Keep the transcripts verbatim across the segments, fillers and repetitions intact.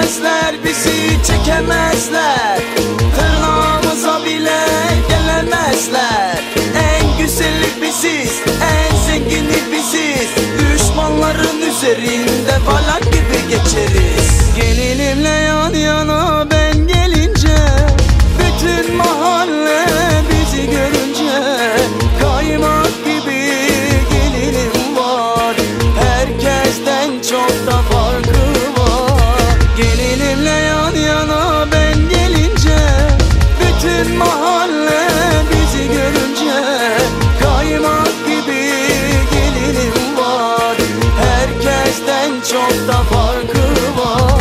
Çekemezler bizi, çekemezler. Tırnağımıza bile gelemezler. En güzeli biziz, en zengini biziz. Düşmanların üzerinde balak gibi geçeriz. Gelinimle yan yana ben gelince, bütün mahalle bizi görünce kaymak gibi gelinim var. Herkesten çok da farkı var. Gelinimle yan yana ben gelince, bütün mahalle bizi görünce kaymak gibi gelinim var. Herkesten çok da farkı var.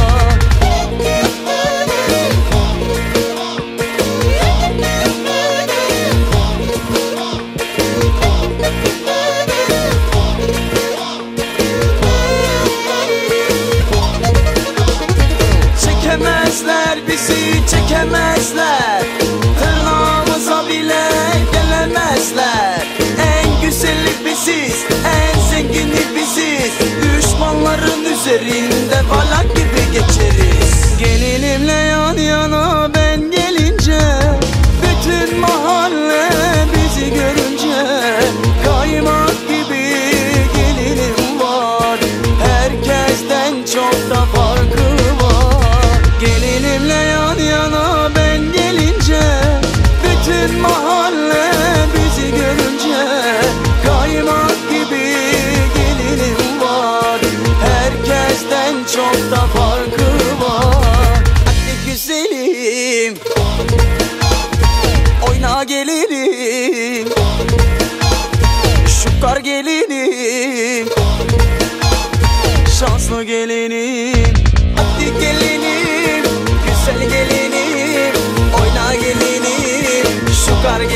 Çekemezler bizi, çekemezler. Tırnağımıza bile gelemezler. En güzeli biziz, en zengini biziz. Düşmanların üzerinde balak gibi geçeriz. Gelinimle yan yana ben gelince, bütün mahalle bizi görünce kaymak gibi gelinim var. Herkesten çok da farkı var. Gelinimle yan yana ben gelince, bütün mahalle bizi görünce kaymak gibi gelinim var. Herkesten çok da farkı var. Hadi güzelim, oyna gelinim, şu kar gelinim, şanslı gelinim. Hadi gelinim, güzel gelinim, oyna gelinim, şu kar gelinim.